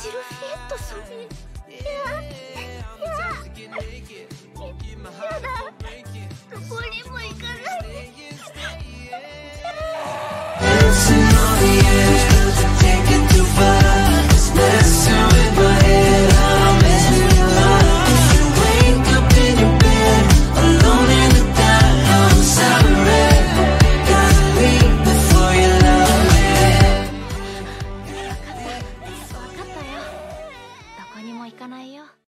シルフィエットさん。やだ、どこにも